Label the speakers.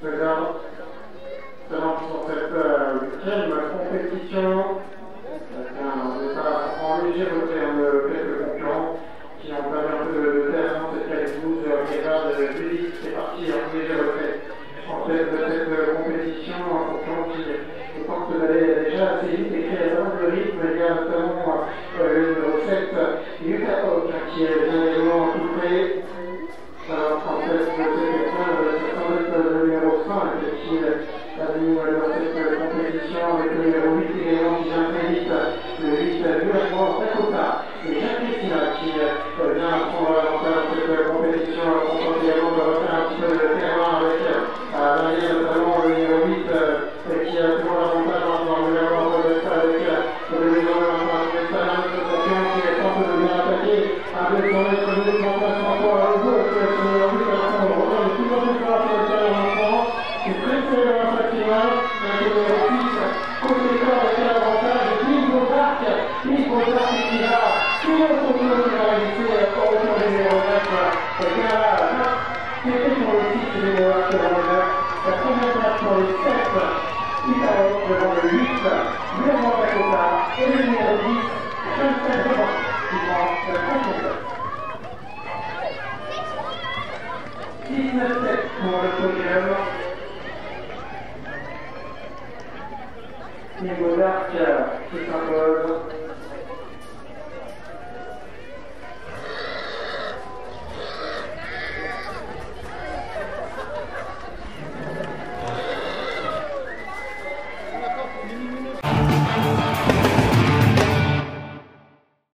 Speaker 1: Regarde, ça lance sur cette huitième compétition. C'est un départ en léger retrait de quelques concurrents qui ont permis un peu de terrain dans cette qualité 12. Regarde, Julie, c'est parti en léger retrait. En tête de cette compétition, un concurrent qui tente d'aller déjà assez vite et créer un peu de rythme. Il y a notamment le numéro 7, Lucas Hock, qui est bien évidemment tout près. Alors, en fait, c'est le numéro 5 qui a mis dans cette compétition avec le numéro 8 également qui vient très vite, le 8 Duhasmore Dakota et Jacques Christina qui vient prendre l'avantage dans cette compétition, content également de refaire un petit peu de terrain avec notamment le numéro 8 qui a toujours l'avantage dans le numéro avec le numéro 1 de Salam, ce champion qui tente de bien attaquer avec son maître de démonstration pour le gauche. C'est très très dans la finale, un numéro 6, côté corps avec l'avantage, Nico Dark qui va, tout le monde qui va réussir au retour du numéro 9, c'était sur le 6 numéro 1 devant le 9, la première place sur le 7, Itao devant le 8, Durand Dakota et le numéro 10, Chantal Devant qui prend la prochaine place. 19-7 pour le podium. Nico Dark qui s'impose